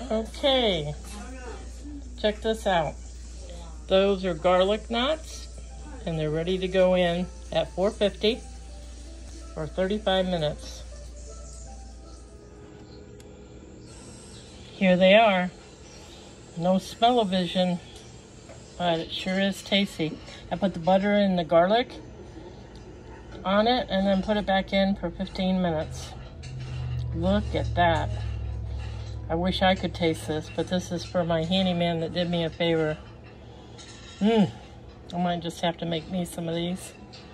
Okay, check this out. Those are garlic knots, and they're ready to go in at 450 for 35 minutes. Here they are. No smell-o-vision, but it sure is tasty. I put the butter and the garlic on it and then put it back in for 15 minutes. Look at that. I wish I could taste this, but this is for my handyman that did me a favor. I might just have to make me some of these.